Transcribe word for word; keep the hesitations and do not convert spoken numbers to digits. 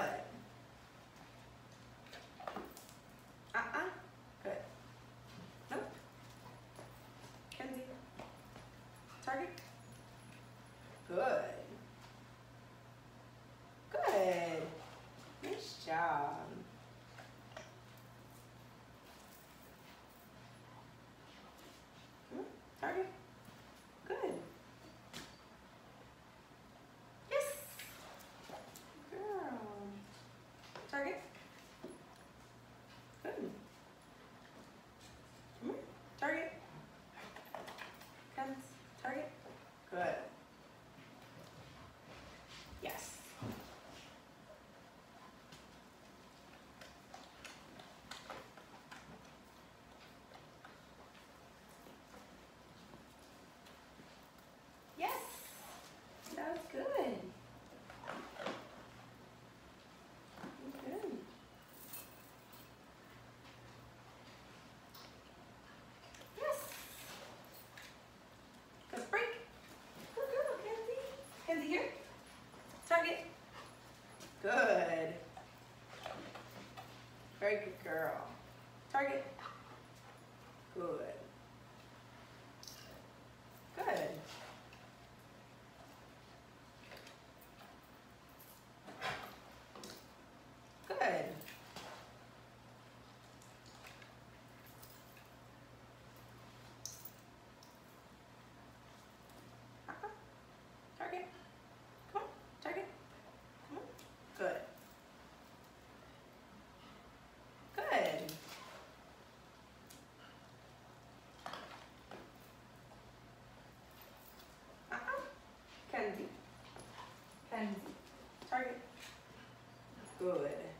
Good. Uh-uh. Good. Nope. Kenzie. Target. Good. Good. Nice job. Hmm, Target. Good. Yes. Girl. Target. Good. Come here. Target. Comes. Target. Good. Yes. Yes. That was good. Good. Yes. Let's break. Good girl, Kenzie. Kenzie here. Target. Good. Very good girl. Target. Good. Good. Good. Uh-huh. Target. Come on. Target. Come on. Good. Good. Uh-huh. Kenzie. Kenzie. Target. Good.